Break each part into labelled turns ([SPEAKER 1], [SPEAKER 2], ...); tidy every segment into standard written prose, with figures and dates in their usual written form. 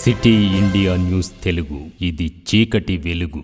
[SPEAKER 1] City India news Telugu, ఇది చీకటి వెలుగు.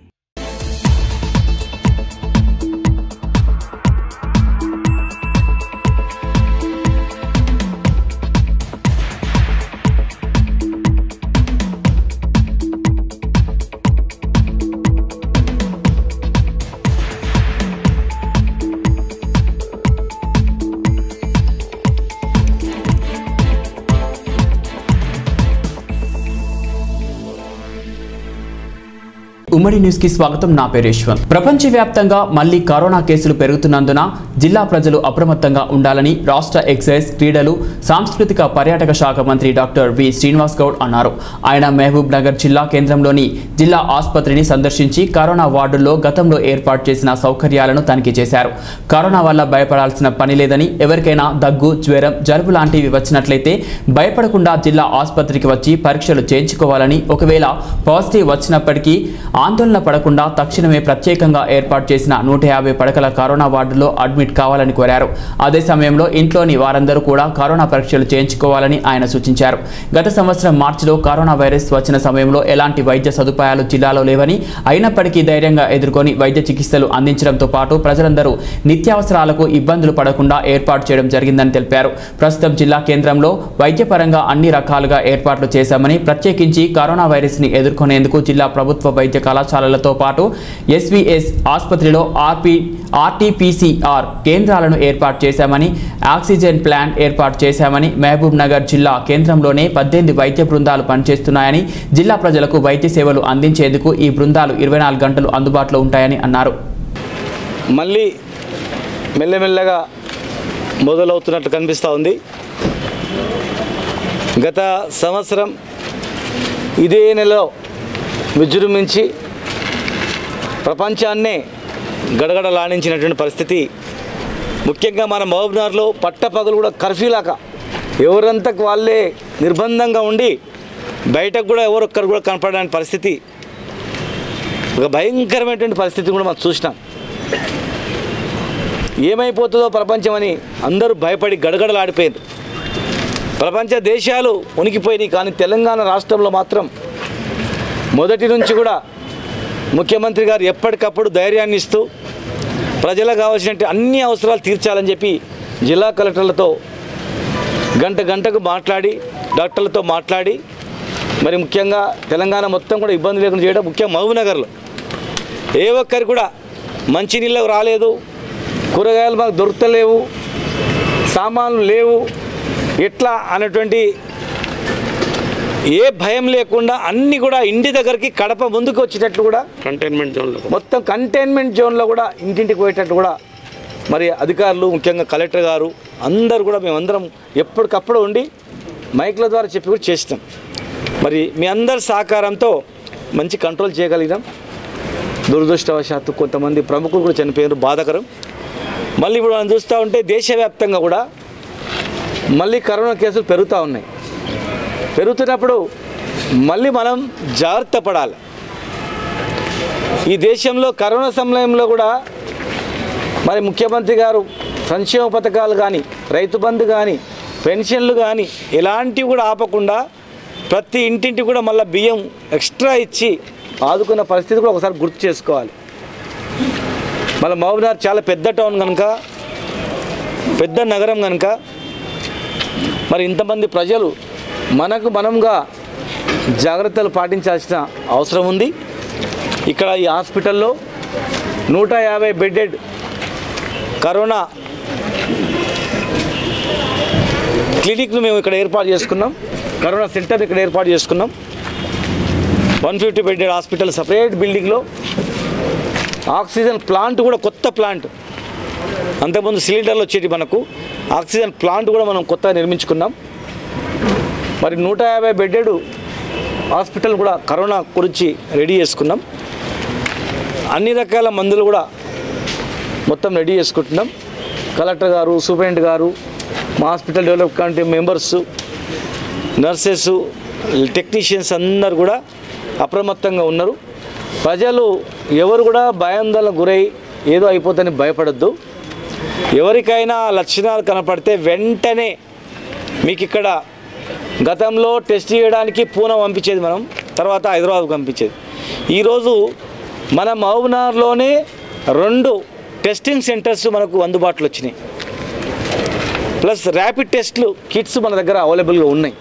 [SPEAKER 2] ఉమ్మడి న్యూస్ కి స్వాగతం. నా పేరు యశ్వంత్. ప్రపంచవ్యాప్తంగా మళ్లీ కరోనా కేసులు పెరుగుతున్నందున జిల్లా ప్రజలు అప్రమత్తంగా ఉండాలని రాష్ట్ర ఎక్సైజ్, క్రీడలు, సాంస్కృతిక పర్యాటక శాఖ మంత్రి డాక్టర్ వి శ్రీనివాస్ గౌడ్ అన్నారు. ఆయన మహబూబ్ నగర్ జిల్లా కేంద్రంలోని జిల్లా ఆసుపత్రిని సందర్శించి కరోనా వార్డుల్లో గతంలో ఏర్పాటు చేసిన సౌకర్యాలను తనిఖీ చేశారు. కరోనా వల్ల భయపడాల్సిన పని లేదని, ఎవరికైనా దగ్గు, జ్వరం, జలుబు లాంటివి వచ్చినట్లయితే భయపడకుండా జిల్లా ఆసుపత్రికి వచ్చి పరీక్షలు చేయించుకోవాలని, ఒకవేళ పాజిటివ్ వచ్చినప్పటికీ ఆందోళన పడకుండా తక్షణమే ప్రత్యేకంగా ఏర్పాటు చేసిన 150 పడకల కరోనా వార్డులో అడ్మిట్ కావాలని కోరారు. అదే సమయంలో ఇంట్లోని వారందరూ కూడా కరోనా పరీక్షలు చేయించుకోవాలని ఆయన సూచించారు. గత సంవత్సరం మార్చిలో కరోనా వైరస్ వచ్చిన సమయంలో ఎలాంటి వైద్య సదుపాయాలు జిల్లాలో లేవని, అయినప్పటికీ ధైర్యంగా ఎదుర్కొని వైద్య చికిత్సలు అందించడంతో పాటు ప్రజలందరూ నిత్యావసరాలకు ఇబ్బందులు పడకుండా ఏర్పాటు చేయడం జరిగిందని తెలిపారు. ప్రస్తుతం జిల్లా కేంద్రంలో వైద్యపరంగా అన్ని రకాలుగా ఏర్పాట్లు చేశామని, ప్రత్యేకించి కరోనా వైరస్ ని ఎదుర్కొనేందుకు జిల్లా ప్రభుత్వ వైద్య కళాశాలలతో పాటు ఎస్వీఎస్ ఆసుపత్రిలో ఆర్టీపీసీఆర్ కేంద్రాలను ఏర్పాటు చేశామని, ఆక్సిజన్ ప్లాంట్ ఏర్పాటు చేశామని, మహబూబ్ నగర్ జిల్లా కేంద్రంలోనే 18 వైద్య బృందాలు పనిచేస్తున్నాయని, జిల్లా ప్రజలకు వైద్య సేవలు అందించేందుకు ఈ బృందాలు 24 గంటలు అందుబాటులో ఉంటాయని అన్నారు.
[SPEAKER 3] మళ్ళీ మెల్లమెల్లగా మొదలవుతున్నట్లు కనిపిస్తూ ఉంది. గత సంవత్సరం ఇదే నెలలో విజృంభించి ప్రపంచాన్నే గడగడలాడించినటువంటి పరిస్థితి. ముఖ్యంగా మన మహబూబ్నగర్లో పట్టపగలు కూడా కర్ఫ్యూలాగా ఎవరంతకు వాళ్ళే నిర్బంధంగా ఉండి బయటకు కూడా ఎవరొక్కరు కూడా కనపడని పరిస్థితి, ఒక భయంకరమైనటువంటి పరిస్థితి కూడా మనం చూసినాం. ఏమైపోతుందో ప్రపంచమని అందరూ భయపడి గడగడలాడిపోయారు. ప్రపంచ దేశాలు ఉనికిపోయినాయి. కానీ తెలంగాణ రాష్ట్రంలో మాత్రం మొదటి నుంచి కూడా ముఖ్యమంత్రి గారు ఎప్పటికప్పుడు ధైర్యాన్ని ఇస్తూ ప్రజలకు కావాల్సిన అన్ని అవసరాలు తీర్చాలని చెప్పి జిల్లా కలెక్టర్లతో గంటకు మాట్లాడి, డాక్టర్లతో మాట్లాడి, మరి ముఖ్యంగా తెలంగాణ మొత్తం కూడా ఇబ్బంది లేకుండా చేయడం. ముఖ్యంగా మహబూబ్ నగర్లో ఏ ఒక్కరికి కూడా మంచినీళ్ళు రాలేదు, కూరగాయలు మాకు దొరుకుతలేవు, సామాన్లు లేవు, ఎట్లా అన్నటువంటి ఏ భయం లేకుండా అన్నీ కూడా ఇంటి దగ్గరికి కడప ముందుకు వచ్చేటట్లు కూడా కంటైన్మెంట్ జోన్లో, మొత్తం కంటైన్మెంట్ జోన్లో కూడా ఇంటింటికి పోయేటట్టు కూడా మరి అధికారులు, ముఖ్యంగా కలెక్టర్ గారు అందరూ కూడా మేమందరం ఎప్పటికప్పుడు ఉండి మైక్ల ద్వారా చెప్పి కూడా చేస్తాం. మరి మీ అందరి సహకారంతో మంచి కంట్రోల్ చేయగలిగినాం. దురదృష్టవశాత్తు కొంతమంది ప్రముఖులు కూడా చనిపోయారు, బాధాకరం. మళ్ళీ ఇప్పుడు మనం చూస్తూ ఉంటే దేశవ్యాప్తంగా కూడా మళ్ళీ కరోనా కేసులు పెరుగుతూ ఉన్నాయి. పెరుగుతున్నప్పుడు మళ్ళీ మనం జాగ్రత్త పడాలి. ఈ దేశంలో కరోనా సమయంలో కూడా మరి ముఖ్యమంత్రి గారు సంక్షేమ పథకాలు కానీ, రైతు బంధు కానీ, పెన్షన్లు కానీ ఎలాంటివి కూడా ఆపకుండా ప్రతి ఇంటింటి కూడా మళ్ళీ బియ్యం ఎక్స్ట్రా ఇచ్చి ఆదుకున్న పరిస్థితి కూడా ఒకసారి గుర్తు చేసుకోవాలి. మళ్ళీ మహబూబ్నగర్ చాలా పెద్ద టౌన్ కనుక, పెద్ద నగరం కనుక మరి ఇంతమంది ప్రజలు మనంగా జాగ్రత్తలు పాటించాల్సిన అవసరం ఉంది. ఇక్కడ ఈ హాస్పిటల్లో 150 బెడెడ్ కరోనా క్లినిక్ను మేము ఇక్కడ ఏర్పాటు చేసుకున్నాం. కరోనా సెంటర్ ఇక్కడ ఏర్పాటు చేసుకున్నాం. 150 బెడెడ్ హాస్పిటల్ సపరేట్ బిల్డింగ్లో. ఆక్సిజన్ ప్లాంట్ కూడా కొత్త ప్లాంట్, అంతకుముందు సిలిండర్లు వచ్చేటి, మనకు ఆక్సిజన్ ప్లాంట్ కూడా మనం కొత్తగా నిర్మించుకున్నాం. మరి 150 బెడెడ్ హాస్పిటల్ కూడా కరోనా గురించి రెడీ చేసుకున్నాం. అన్ని రకాల మందులు కూడా మొత్తం రెడీ చేసుకుంటున్నాం. కలెక్టర్ గారు, సూపరింటెండెంట్ గారు, మా hospital develop committee members, nurses, technicians అందరు కూడా అప్రమత్తంగా ఉన్నారు. ప్రజలు ఎవరు కూడా భయాందోళనకు గురై ఏదో అయిపోతుందని భయపడద్దు. ఎవరికైనా లక్షణాలు కనపడితే వెంటనే మీకు ఇక్కడ గతంలో టెస్ట్ చేయడానికి పూణె పంపించేది మనం, తర్వాత హైదరాబాద్కు పంపించేది. ఈరోజు మన మహబూబ్నగర్లోనే 2 టెస్టింగ్ సెంటర్స్ మనకు అందుబాటులో వచ్చినాయి. ప్లస్ ర్యాపిడ్ టెస్ట్లు కిట్స్ మన దగ్గర అవైలబుల్గా ఉన్నాయి.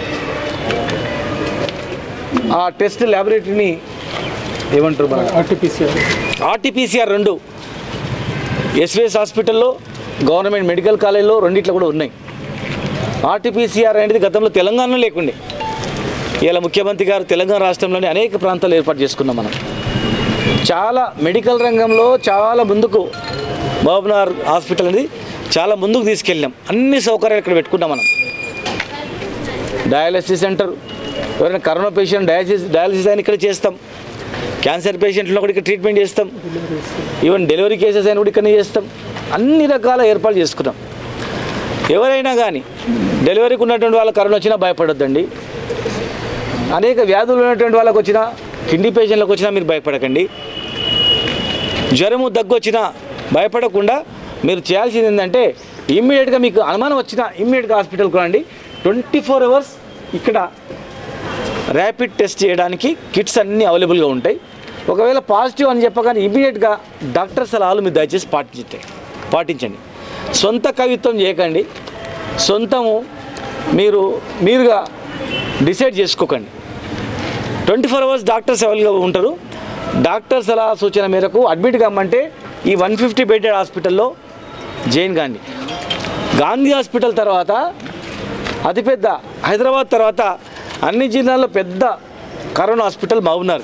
[SPEAKER 3] ఆ టెస్ట్ ల్యాబొరేటరీని ఏమంటారు మన ఆర్టీపీసీఆర్ 2 ఎస్విఎస్ హాస్పిటల్లో, గవర్నమెంట్ మెడికల్ కాలేజ్లో రెండిట్లో కూడా ఉన్నాయి. ఆర్టీపీసీఆర్ అనేది గతంలో తెలంగాణలో లేకుండే. ఇలా ముఖ్యమంత్రి గారు తెలంగాణ రాష్ట్రంలోని అనేక ప్రాంతాలు ఏర్పాటు చేసుకున్నాం. మనం చాలా మెడికల్ రంగంలో చాలా ముందుకు మహబూబ్నగర్ హాస్పిటల్ అనేది చాలా ముందుకు తీసుకెళ్ళాం. అన్ని సౌకర్యాలు ఇక్కడ పెట్టుకున్నాం. మనం డయాలసిస్ సెంటర్, ఎవరైనా కరోనా పేషెంట్ డయాలసిస్ అయినా ఇక్కడ చేస్తాం. క్యాన్సర్ పేషెంట్లో కూడా ఇక్కడ ట్రీట్మెంట్ చేస్తాం. ఈవెన్ డెలివరీ కేసెస్ అయినా కూడా ఇక్కడనే చేస్తాం. అన్ని రకాల ఏర్పాటు చేసుకున్నాం. ఎవరైనా కానీ డెలివరీకి ఉన్నటువంటి వాళ్ళకి కరోనా వచ్చినా భయపడొద్దండి. అనేక వ్యాధులు ఉన్నటువంటి వాళ్ళకి వచ్చినా, కిడ్నీ పేషెంట్లకు వచ్చినా మీరు భయపడకండి. జ్వరము దగ్గు వచ్చినా భయపడకుండా మీరు చేయాల్సింది ఏంటంటే ఇమ్మీడియట్గా మీకు అనుమానం వచ్చినా ఇమ్మీడియట్గా హాస్పిటల్కి రండి. 24 అవర్స్ ఇక్కడ ర్యాపిడ్ టెస్ట్ చేయడానికి కిట్స్ అన్నీ అవైలబుల్గా ఉంటాయి. ఒకవేళ పాజిటివ్ అని చెప్పగానే ఇమ్మీడియట్గా డాక్టర్ సలహాలు మీరు దయచేసి పాటించండి. సొంత కవిత్వం చేయకండి. సొంతము మీరుగా డిసైడ్ చేసుకోకండి. 24 అవర్స్ డాక్టర్స్ అవైలబుల్గా ఉంటారు. డాక్టర్ సలహా సూచన మేరకు అడ్మిట్ కమ్మంటే ఈ 150 బెడెడ్ హాస్పిటల్లో జైన్ గాంధీ హాస్పిటల్ తర్వాత అతిపెద్ద, హైదరాబాద్ తర్వాత అన్ని జిల్లాల్లో పెద్ద కరోనా హాస్పిటల్ మహబూబ్నగర్.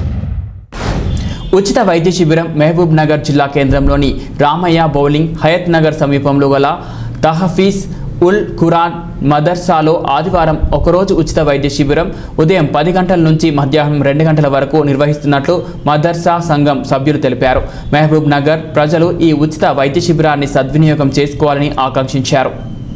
[SPEAKER 2] ఉచిత వైద్య శిబిరం మహబూబ్ నగర్ జిల్లా కేంద్రంలోని రామయ్య బౌలింగ్ హయత్ నగర్ సమీపంలో గల తహఫీజ్ ఉల్ ఖురాన్ మదర్సాలో ఆదివారం ఒకరోజు ఉచిత వైద్య శిబిరం ఉదయం 10 గంటల నుంచి మధ్యాహ్నం 2 గంటల వరకు నిర్వహిస్తున్నట్లు మదర్సా సంఘం సభ్యులు తెలిపారు. మహబూబ్ నగర్ ప్రజలు ఈ ఉచిత వైద్య శిబిరాన్ని సద్వినియోగం చేసుకోవాలని ఆకాంక్షించారు.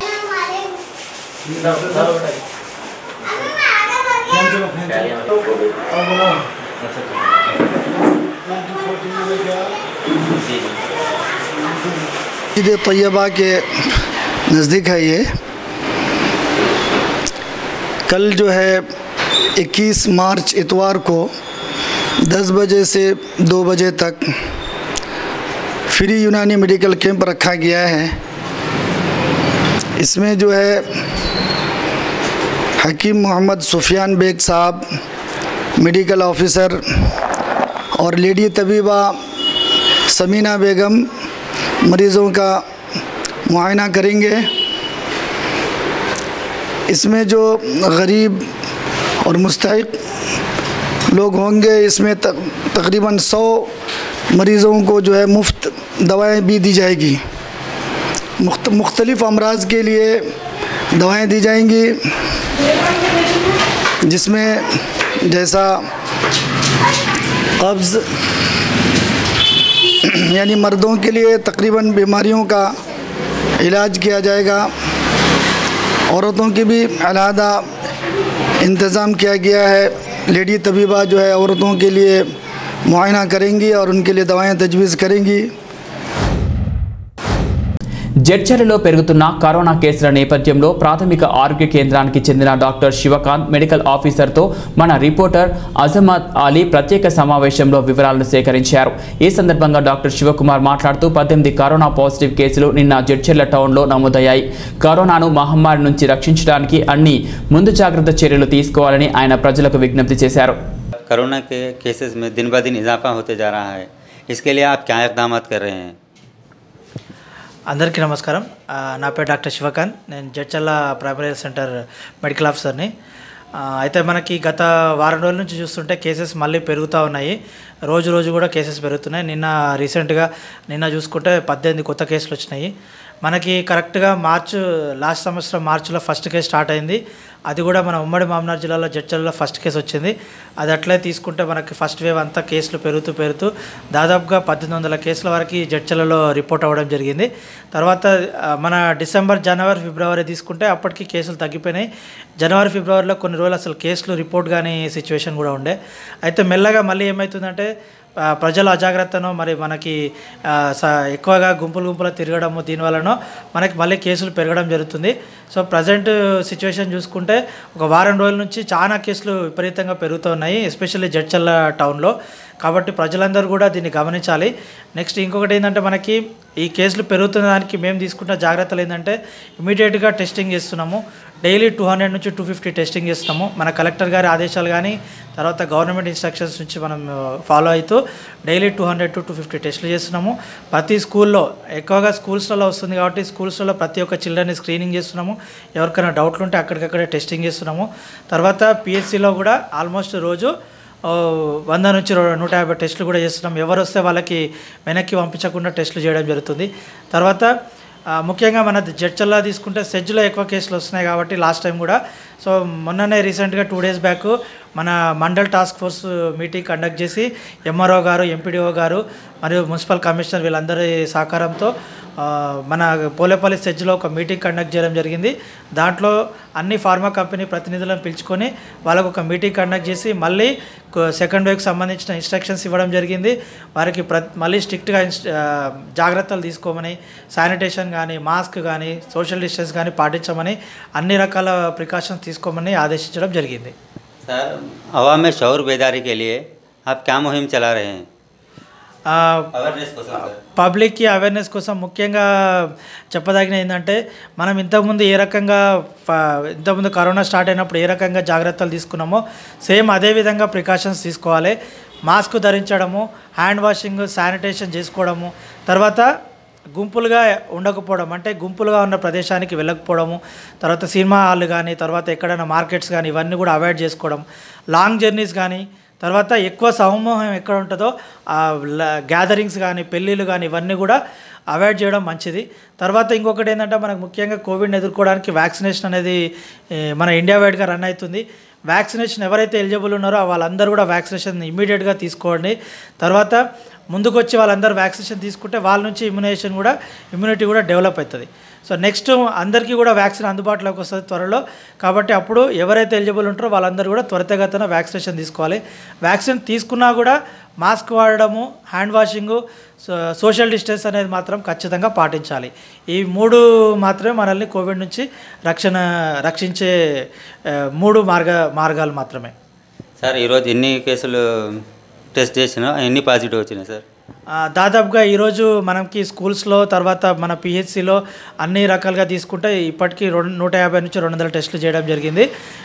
[SPEAKER 4] मस्जिद तैयबा के नज़दीक है ये। कल जो है 21 मार्च इतवार को 10 बजे से 2 बजे तक फ्री यूनानी मेडिकल कैंप रखा गया है। इसमें जो है हकीम मोहम्मद सुफियान बेग साहब मेडिकल ऑफिसर और लेडी तबीबा समीना बेगम मरीज़ों का मुआयना करेंगे। इसमें जो गरीब और मुस्तहिक लोग होंगे, इसमें तकरीबन 100 मरीज़ों को जो है मुफ्त दवाएं भी दी जाएगी। मुख्तलिफ़ अमराज के लिए दवाएं दी जाएंगी, जिसमें जैसा कब्ज़ यानी मर्दों के लिए तकरीबन बीमारियों का इलाज किया जाएगा। औरतों की भी अलहदा इंतज़ाम किया गया है। लेडी तबीबा जो है औरतों के लिए मुआयना करेंगी और उनके लिए दवाएं तजवीज़ करेंगी।
[SPEAKER 2] జడ్చర్లలో పెరుగుతున్న కరోనా కేసుల నేపథ్యంలో ప్రాథమిక ఆరోగ్య కేంద్రానికి చెందిన డాక్టర్ శివకాంత్ మెడికల్ ఆఫీసర్తో మన రిపోర్టర్ అజమత్ అలీ ప్రత్యేక సమావేశంలో వివరాలను సేకరించారు. ఈ సందర్భంగా డాక్టర్ శివకుమార్ మాట్లాడుతూ 18 కరోనా పాజిటివ్ కేసులు నిన్న జడ్చర్ల టౌన్లో నమోదయ్యాయి. కరోనాను మహమ్మారి నుంచి రక్షించడానికి అన్ని ముందు జాగ్రత్త చర్యలు తీసుకోవాలని ఆయన ప్రజలకు విజ్ఞప్తి చేశారు.
[SPEAKER 5] कोरोना के केसेस में दिन ब दिन इजाफा होते जा रहा है, इसके लिए आप क्या इक़दाम कर रहे हैं?
[SPEAKER 6] అందరికీ నమస్కారం. నా పేరు డాక్టర్ శివకాంత్. నేను Jadcherla primary health centre medical ఆఫీసర్ని. అయితే మనకి గత వారం రోజుల నుంచి చూస్తుంటే కేసెస్ మళ్ళీ పెరుగుతూ ఉన్నాయి. రోజు కూడా కేసెస్ పెరుగుతున్నాయి. నిన్న చూసుకుంటే 18 కొత్త కేసులు వచ్చినాయి. మనకి కరెక్ట్గా లాస్ట్ సంవత్సరం మార్చిలో ఫస్ట్ కేసు స్టార్ట్ అయింది. అది కూడా మన ఉమ్మడి మహబూబ్నగర్ జిల్లాలో జడ్చర్లలో ఫస్ట్ కేసు వచ్చింది. అది అట్లే తీసుకుంటే మనకి ఫస్ట్ వేవ్ అంతా కేసులు పెరుగుతూ దాదాపుగా 1800 కేసుల వరకు జడ్చర్లలో రిపోర్ట్ అవ్వడం జరిగింది. తర్వాత మన డిసెంబర్, జనవరి, ఫిబ్రవరి తీసుకుంటే అప్పటికి కేసులు తగ్గిపోయినాయి. జనవరి, ఫిబ్రవరిలో కొన్ని రోజులు అసలు కేసులు రిపోర్ట్ కానీ సిచ్యువేషన్ కూడా ఉండే. అయితే మెల్లగా మళ్ళీ ఏమవుతుందంటే ప్రజల అజాగ్రత్తను మరి మనకి ఎక్కువగా గుంపులు తిరగడము దీనివల్లనో మనకి మళ్ళీ కేసులు పెరగడం జరుగుతుంది. సో ప్రజెంట్ సిచ్యువేషన్ చూసుకుంటే ఒక వారం రోజుల నుంచి చాలా కేసులు విపరీతంగా పెరుగుతున్నాయి, ఎస్పెషల్లీ జడ్చర్ల టౌన్లో. కాబట్టి ప్రజలందరూ కూడా దీన్ని గమనించాలి. నెక్స్ట్ ఇంకొకటి ఏంటంటే మనకి ఈ కేసులు పెరుగుతున్న దానికి మేము తీసుకున్న జాగ్రత్తలు ఏంటంటే ఇమీడియట్గా టెస్టింగ్ చేస్తున్నాము. డైలీ 200 నుంచి 250 టెస్టింగ్ చేస్తున్నాము. మన కలెక్టర్ గారి ఆదేశాలు కానీ తర్వాత గవర్నమెంట్ ఇన్స్ట్రక్షన్స్ నుంచి మనం ఫాలో అవుతూ డైలీ 200 to 250 టెస్టులు చేస్తున్నాము. ప్రతి స్కూల్లో ఎక్కువగా స్కూల్స్లలో వస్తుంది కాబట్టి స్కూల్స్లో ప్రతి ఒక్క చిల్డ్రన్ని స్క్రీనింగ్ చేస్తున్నాము. ఎవరికైనా డౌట్లు ఉంటే అక్కడికక్కడే టెస్టింగ్ చేస్తున్నాము. తర్వాత పిహెచ్సిలో కూడా ఆల్మోస్ట్ రోజు 100 నుంచి 150 టెస్టులు కూడా చేస్తున్నాం. ఎవరు వస్తే వాళ్ళకి వెనక్కి పంపించకుండా టెస్టులు చేయడం జరుగుతుంది. తర్వాత ముఖ్యంగా మన జడ్చర్లా తీసుకుంటే సెజ్లో ఎక్కువ కేసులు వస్తున్నాయి కాబట్టి లాస్ట్ టైం కూడా సో మొన్ననే రీసెంట్గా 2 days బ్యాక్ మన mandal task force meeting conduct చేసి ఎంఆర్ఓ గారు, ఎంపీడీఓ గారు మరియు మున్సిపల్ కమిషనర్ వీళ్ళందరి సహకారంతో మన పోలేపల్లి సెజ్లో ఒక మీటింగ్ కండక్ట్ చేయడం జరిగింది. దాంట్లో అన్ని ఫార్మా కంపెనీ ప్రతినిధులను పిలుచుకొని వాళ్ళకు ఒక మీటింగ్ కండక్ట్ చేసి మళ్ళీ సెకండ్ వేవ్కి సంబంధించిన ఇన్స్ట్రక్షన్స్ ఇవ్వడం జరిగింది. వారికి మళ్ళీ స్ట్రిక్ట్గా జాగ్రత్తలు తీసుకోమని, శానిటేషన్ కానీ, మాస్క్ కానీ, సోషల్ డిస్టెన్స్ కానీ పాటించమని, అన్ని రకాల ప్రికాషన్స్ తీసుకోమని ఆదేశించడం జరిగింది.
[SPEAKER 5] सर आवाम में शऊर बेदारी के लिए आप क्या मुहिम चला रहे हैं? అవేర్నెస్ కోసం
[SPEAKER 6] పబ్లిక్కి అవేర్నెస్ కోసం ముఖ్యంగా చెప్పదగిన ఏంటంటే మనం ఇంతకుముందు ఏ రకంగా ఇంతకుముందు కరోనా స్టార్ట్ అయినప్పుడు ఏ రకంగా జాగ్రత్తలు తీసుకున్నామో సేమ్ అదే విధంగా ప్రికాషన్స్ తీసుకోవాలి. మాస్క్ ధరించడము, హ్యాండ్ వాషింగ్, శానిటేషన్ చేసుకోవడము, తర్వాత గుంపులుగా ఉండకపోవడం అంటే గుంపులుగా ఉన్న ప్రదేశానికి వెళ్ళకపోవడము, తర్వాత సినిమా హాల్ కానీ, తర్వాత ఎక్కడైనా మార్కెట్స్ కానీ ఇవన్నీ కూడా అవాయిడ్ చేసుకోవడం, లాంగ్ జర్నీస్ కానీ, తర్వాత ఎక్కువ సమూహం ఎక్కడ ఉంటుందో గ్యాదరింగ్స్ కానీ, పెళ్ళిళ్ళు కానీ ఇవన్నీ కూడా అవాయిడ్ చేయడం మంచిది. తర్వాత ఇంకొకటి ఏంటంటే మనకు ముఖ్యంగా కోవిడ్ని ఎదుర్కోవడానికి వ్యాక్సినేషన్ అనేది మన ఇండియా వైడ్గా రన్ అవుతుంది. వ్యాక్సినేషన్ ఎవరైతే ఎలిజిబుల్ ఉన్నారో వాళ్ళందరూ కూడా వ్యాక్సినేషన్ ఇమీడియట్గా తీసుకోండి. తర్వాత ముందుకు వచ్చి వాళ్ళందరూ వ్యాక్సినేషన్ తీసుకుంటే వాళ్ళ నుంచి ఇమ్యూనిటీ కూడా డెవలప్ అవుతుంది. సో నెక్స్ట్ అందరికీ కూడా వ్యాక్సిన్ అందుబాటులోకి వస్తుంది త్వరలో. కాబట్టి అప్పుడు ఎవరైతే ఎలిజిబుల్ ఉంటారో వాళ్ళందరూ కూడా త్వరితగతిన వ్యాక్సినేషన్ తీసుకోవాలి. వ్యాక్సిన్ తీసుకున్నా కూడా మాస్క్ వాడడము, హ్యాండ్ వాషింగు, సోషల్ డిస్టెన్స్ అనేది మాత్రం ఖచ్చితంగా పాటించాలి. ఈ 3 మాత్రమే మనల్ని కోవిడ్ నుంచి రక్షించే 3 మార్గాలు మాత్రమే.
[SPEAKER 5] సార్ ఈరోజు ఎన్ని కేసులు టెస్ట్ చేసినా ఎన్ని పాజిటివ్ వచ్చినాయి సార్?
[SPEAKER 6] దాదాపుగా ఈరోజు మనకి స్కూల్స్లో తర్వాత మన పిహెచ్సిలో అన్ని రకాలుగా తీసుకుంటే ఇప్పటికీ 150 నుంచి 200 టెస్టులు చేయడం జరిగింది.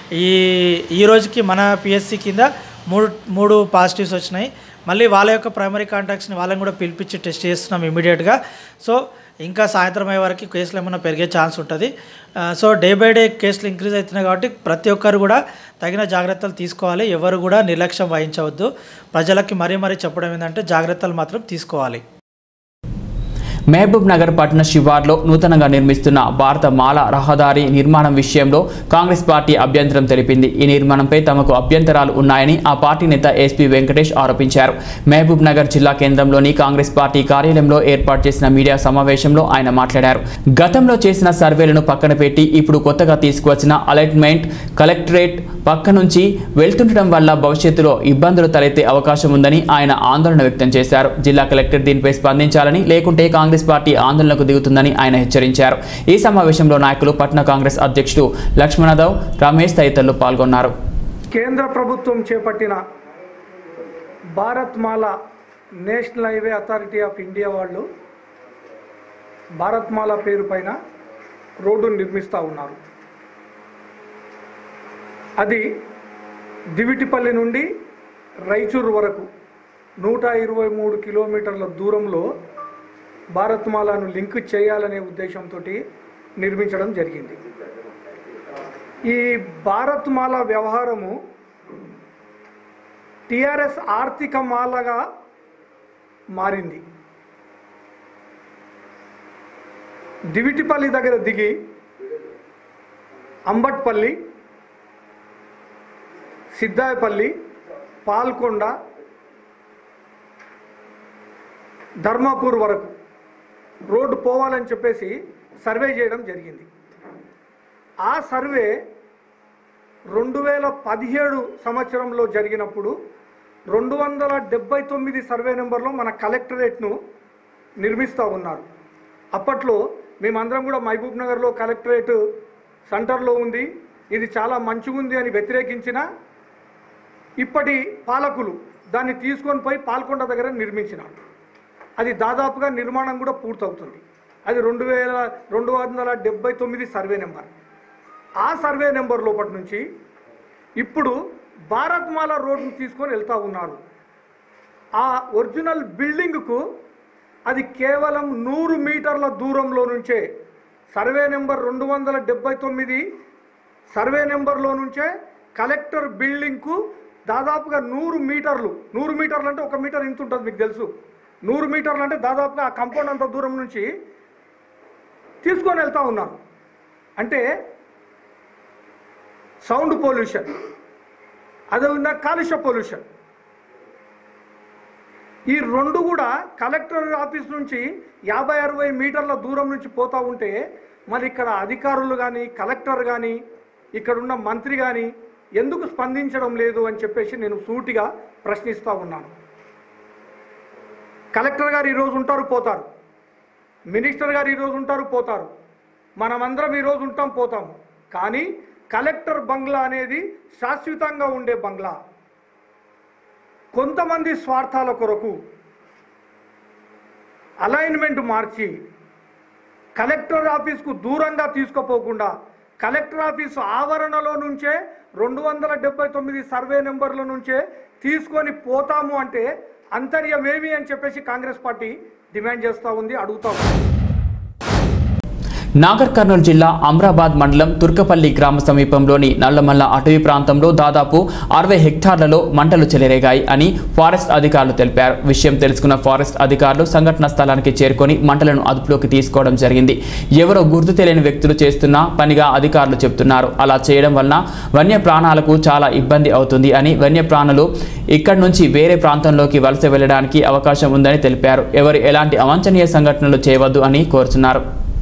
[SPEAKER 6] ఈ రోజుకి మన పిహెచ్సి కింద 3 పాజిటివ్స్ వచ్చినాయి. మళ్ళీ వాళ్ళ యొక్క ప్రైమరీ కాంటాక్ట్స్ని వాళ్ళని కూడా పిలిపించి టెస్ట్ చేస్తున్నాం ఇమీడియట్గా. సో ఇంకా సాయంత్రం అయ్యే వరకు కేసులు ఏమైనా పెరిగే ఛాన్స్ ఉంటుంది. సో డే బై డే కేసులు ఇంక్రీజ్ అవుతున్నాయి కాబట్టి ప్రతి ఒక్కరు కూడా తగిన జాగ్రత్తలు తీసుకోవాలి. ఎవరు కూడా నిర్లక్ష్యం వహించవద్దు. ప్రజలకి మరీ చెప్పడం ఏంటంటే జాగ్రత్తలు మాత్రం తీసుకోవాలి.
[SPEAKER 2] మహబూబ్ నగర్ పట్టణ శివార్లో నూతనంగా నిర్మిస్తున్న భారత మాల రహదారి నిర్మాణం విషయంలో కాంగ్రెస్ పార్టీ అభ్యంతరం తెలిపింది. ఈ నిర్మాణంపై తమకు అభ్యంతరాలు ఉన్నాయని ఆ పార్టీ నేత ఎస్పీ వెంకటేష్ ఆరోపించారు. మహబూబ్ నగర్ జిల్లా కేంద్రంలోని కాంగ్రెస్ పార్టీ కార్యాలయంలో ఏర్పాటు చేసిన మీడియా సమావేశంలో ఆయన మాట్లాడారు. గతంలో చేసిన సర్వేలను పక్కన పెట్టి ఇప్పుడు కొత్తగా తీసుకువచ్చిన అలైన్మెంట్ కలెక్టరేట్ పక్క నుంచి వెళ్తుండటం వల్ల భవిష్యత్తులో ఇబ్బందులు తలెత్తే అవకాశం ఉందని ఆయన ఆందోళన వ్యక్తం చేశారు. జిల్లా కలెక్టర్ దీనిపై స్పందించాలని, లేకుంటే కాంగ్రెస్ పార్టీ ఆందోళనకు దిగుతుందని ఆయన హెచ్చరించారు. ఈ సమావేశంలో నాయకులు, పట్టణ కాంగ్రెస్ అధ్యక్షుడు లక్ష్మణరావు, రమేష్ తదితరులు పాల్గొన్నారు.
[SPEAKER 7] కేంద్ర ప్రభుత్వం చేపట్టిన Bharat Mala national highway authority of India వాళ్ళు భారత్ మాల పేరు పైన రోడ్డును నిర్మిస్తూ ఉన్నారు. అది దివిటిపల్లి నుండి రైచూరు వరకు 123 కిలోమీటర్ల దూరంలో భారత్ మాలను లింక్ చేయాలనే ఉద్దేశంతో నిర్మించడం జరిగింది. ఈ భారత్ మాల వ్యవహారము టిఆర్ఎస్ ఆర్థిక మాలగా మారింది. దివిటిపల్లి దగ్గర దిగి అంబట్పల్లి, సిద్దాయపల్లి, పాల్కొండ, ధర్మాపూర్ వరకు రోడ్డు పోవాలని చెప్పేసి సర్వే చేయడం జరిగింది. ఆ సర్వే 2017 సంవత్సరంలో జరిగినప్పుడు 279 సర్వే నెంబర్లో మన కలెక్టరేట్ను నిర్మిస్తూ ఉన్నారు. అప్పట్లో మేమందరం కూడా మహబూబ్ నగర్లో కలెక్టరేట్ సెంటర్లో ఉంది, ఇది చాలా మంచిగా ఉంది అని వ్యతిరేకించిన ఇప్పటి పాలకులు దాన్ని తీసుకొని పోయి పాల్కొండ దగ్గర నిర్మించినారు. అది దాదాపుగా నిర్మాణం కూడా పూర్తవుతుంది. అది 2279 సర్వే నెంబర్. ఆ సర్వే నెంబర్ లోపటి నుంచి ఇప్పుడు భారత్మాల రోడ్ను తీసుకొని వెళ్తూ ఉన్నారు. ఆ ఒరిజినల్ బిల్డింగ్కు అది కేవలం 100 మీటర్ల దూరంలో నుంచే సర్వే నెంబర్ 279 సర్వే నెంబర్లో నుంచే కలెక్టర్ బిల్డింగ్కు దాదాపుగా 100 మీటర్లు అంటే 1 మీటర్ ఇంత ఉంటుంది మీకు తెలుసు. 100 మీటర్లు అంటే దాదాపుగా ఆ కంపౌండ్ అంత దూరం నుంచి తీసుకొని వెళ్తూ ఉన్నారు. అంటే సౌండ్ పొల్యూషన్, అదేవిధంగా కాలుష్య పొల్యూషన్, ఈ రెండు కూడా కలెక్టర్ ఆఫీస్ నుంచి 50-60 మీటర్ల దూరం నుంచి పోతూ ఉంటే మరి ఇక్కడ అధికారులు కానీ కలెక్టర్ కానీ ఇక్కడున్న మంత్రి కానీ ఎందుకు స్పందించడం లేదు అని చెప్పేసి నేను సూటిగా ప్రశ్నిస్తూ ఉన్నాను. కలెక్టర్ గారు ఈరోజు ఉంటారు పోతారు, మినిస్టర్ గారు ఈరోజు ఉంటారు పోతారు, మనమందరం ఈరోజు ఉంటాం పోతాం. కానీ కలెక్టర్ బంగ్లా అనేది శాశ్వతంగా ఉండే బంగ్లా. కొంతమంది స్వార్థాల కొరకు అలైన్మెంట్ మార్చి కలెక్టర్ ఆఫీస్కు దూరంగా తీసుకుపోకుండా కలెక్టర్ ఆఫీసు ఆవరణలో నుంచే 279 సర్వే నెంబర్ల నుంచే తీసుకొని పోతాము అంటే అంతర్యమేమి అని చెప్పేసి కాంగ్రెస్ పార్టీ డిమాండ్ చేస్తూ ఉంది, అడుగుతా ఉంది.
[SPEAKER 2] నాగర్ కర్నూలు జిల్లా అమ్రాబాద్ మండలం తుర్కపల్లి గ్రామ సమీపంలోని నల్లమల్ల అటవీ ప్రాంతంలో దాదాపు 60 హెక్టార్లలో మంటలు చెలరేగాయి అని ఫారెస్ట్ అధికారులు తెలిపారు. విషయం తెలుసుకున్న ఫారెస్ట్ అధికారులు సంఘటన స్థలానికి చేరుకొని మంటలను అదుపులోకి తీసుకోవడం జరిగింది. ఎవరో గుర్తు తెలియని వ్యక్తులు చేస్తున్న పనిగా అధికారులు చెబుతున్నారు. అలా చేయడం వలన వన్య ప్రాణాలకు చాలా ఇబ్బంది అవుతుంది అని, వన్యప్రాణులు ఇక్కడి నుంచి వేరే ప్రాంతంలోకి వలస వెళ్లడానికి అవకాశం ఉందని తెలిపారు. ఎవరు ఎలాంటి అవాంఛనీయ సంఘటనలు చేయవద్దు అని కోరుతున్నారు.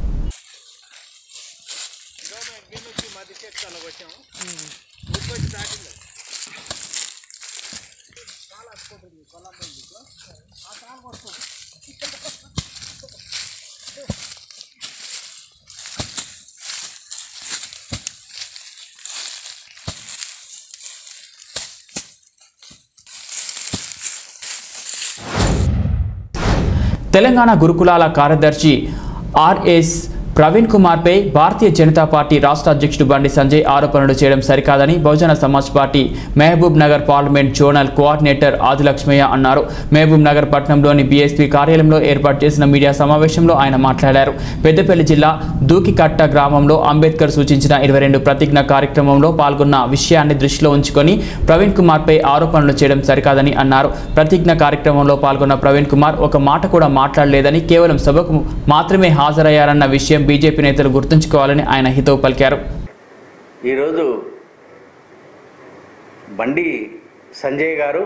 [SPEAKER 2] తెలంగాణ గురుకులాల కార్యదర్శి ఆర్ఎస్ ప్రవీణ్ కుమార్పై భారతీయ జనతా పార్టీ రాష్ట్ర అధ్యక్షుడు బండి సంజయ్ ఆరోపణలు చేయడం సరికాదని Bahujan Samaj party Mahabubnagar parliament zonal coordinator Adilakshmaiah అన్నారు. మహబూబ్ నగర్ పట్టణంలోని బీఎస్పీ కార్యాలయంలో ఏర్పాటు చేసిన మీడియా సమావేశంలో ఆయన మాట్లాడారు. పెద్దపల్లి జిల్లా దూకికట్ట గ్రామంలో అంబేద్కర్ సూచించిన 22 ప్రతిజ్ఞ కార్యక్రమంలో పాల్గొన్న విషయాన్ని దృష్టిలో ఉంచుకొని ప్రవీణ్ కుమార్పై ఆరోపణలు చేయడం సరికాదని అన్నారు. ప్రతిజ్ఞ కార్యక్రమంలో పాల్గొన్న ప్రవీణ్ కుమార్ ఒక మాట కూడా మాట్లాడలేదని, కేవలం సభకు మాత్రమే హాజరయ్యారన్న విషయం బీజేపీ నేతలు గుర్తుంచుకోవాలని ఆయన హితవు పలికారు.
[SPEAKER 8] ఈరోజు బండి సంజయ్ గారు,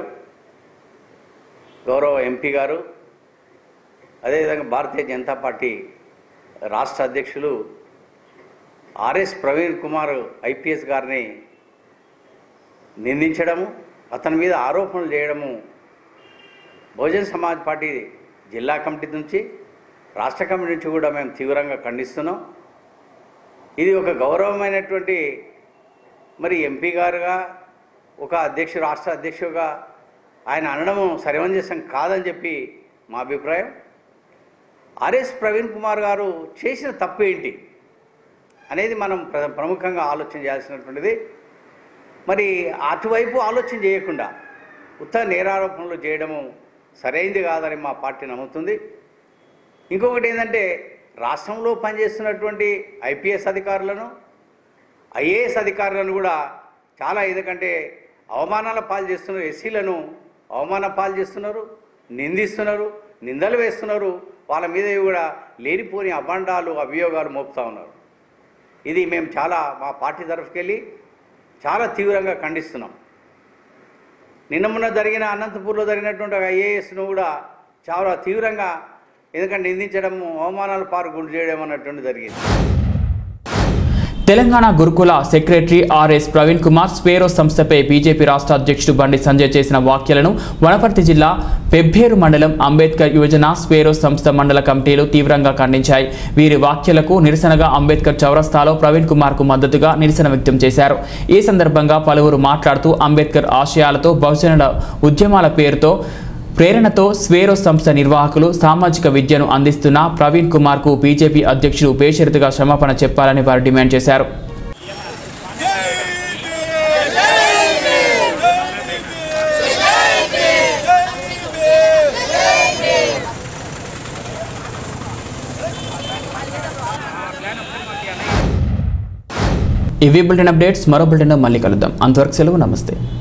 [SPEAKER 8] గౌరవ ఎంపీ గారు, అదేవిధంగా భారతీయ జనతా పార్టీ రాష్ట్ర అధ్యక్షులు ఆర్ఎస్ ప్రవీణ్ కుమార్ ఐపీఎస్ గారిని నిందించడము, అతని మీద ఆరోపణలు చేయడము బహుజన్ సమాజ్ పార్టీ జిల్లా కమిటీ నుంచి రాష్ట్ర కమిటీ నుంచి కూడా మేము తీవ్రంగా ఖండిస్తున్నాం. ఇది ఒక గౌరవమైనటువంటి మరి ఎంపీ గారుగా, ఒక రాష్ట్ర అధ్యక్షుడిగా ఆయన అనడము సమంజసం కాదని చెప్పి మా అభిప్రాయం. ఆర్ఎస్ ప్రవీణ్ కుమార్ గారు చేసిన తప్పు ఏంటి అనేది మనం ప్రముఖంగా ఆలోచన చేయాల్సినటువంటిది. మరి అటువైపు ఆలోచన చేయకుండా ఉత్తర నేరారోపణలు చేయడము సరైంది కాదని మా పార్టీ నమ్ముతుంది. ఇంకొకటి ఏంటంటే, రాష్ట్రంలో పనిచేస్తున్నటువంటి ఐపీఎస్ అధికారులను, ఐఏఎస్ అధికారులను కూడా చాలా, ఎందుకంటే అవమానాల పాలు చేస్తున్నారు, ఎస్సీలను అవమాన పాలు చేస్తున్నారు, నిందిస్తున్నారు, నిందలు వేస్తున్నారు, వాళ్ళ మీద కూడా లేనిపోని అభాండాలు అభియోగాలు మోపుతూ ఉన్నారు. ఇది మేము చాలా మా పార్టీ తరఫుకెళ్ళి చాలా తీవ్రంగా ఖండిస్తున్నాం. నిన్న జరిగిన అనంతపూర్లో జరిగినటువంటి ఐఏఎస్ను కూడా చాలా తీవ్రంగా, ఎందుకంటే నిందించడం, అవమానాల పాలు గురి చేయడం అన్నటువంటి జరిగింది.
[SPEAKER 2] తెలంగాణ గురుకుల సెక్రటరీ ఆర్ఎస్ ప్రవీణ్ కుమార్ స్వేరో సంస్థపై బీజేపీ రాష్ట్ర అధ్యక్షుడు బండి సంజయ్ చేసిన వ్యాఖ్యలను వనపర్తి జిల్లా పెబ్బేరు మండలం అంబేద్కర్ యువజన స్వేరో సంస్థ మండల కమిటీలు తీవ్రంగా ఖండించాయి. వీరి వ్యాఖ్యలకు నిరసనగా అంబేద్కర్ చౌరస్తాలో ప్రవీణ్ కుమార్ కు మద్దతుగా నిరసన వ్యక్తం చేశారు. ఈ సందర్భంగా పలువురు మాట్లాడుతూ అంబేద్కర్ ఆశయాలతో బహుజనుల ఉద్యమాల పేరుతో ప్రేరణతో స్వేరో సంస్థ నిర్వాహకులు సామాజిక విద్యను అందిస్తున్న ప్రవీణ్ కుమార్ కు బీజేపీ అధ్యక్షుడు బేషరతుగా క్షమాపణ చెప్పాలని వారు డిమాండ్ చేశారు. ఇవి బులెటిన్ అప్డేట్స్. మరో బులెటిన్లో మళ్ళీ కలుద్దాం. అంతవరకు సెలవు. నమస్తే.